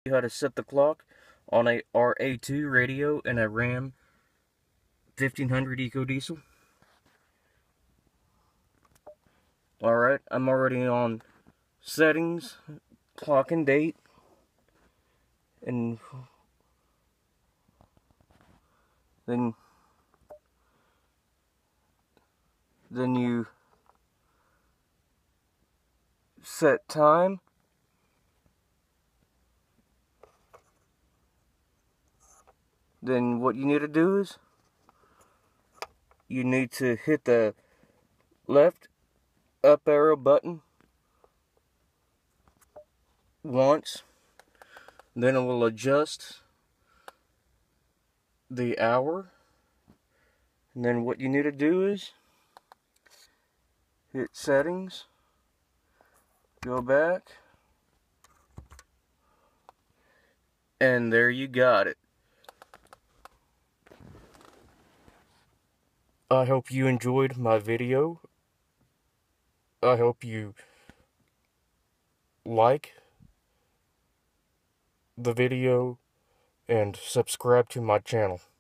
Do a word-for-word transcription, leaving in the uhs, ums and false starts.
How to set the clock on a R A two radio and a Ram fifteen hundred EcoDiesel. Alright, I'm already on settings, clock and date, and then then you set time. Then what you need to do is you need to hit the left up arrow button once, then it will adjust the hour, and then what you need to do is hit settings, go back, and there you got it. I hope you enjoyed my video. I hope you like the video and subscribe to my channel.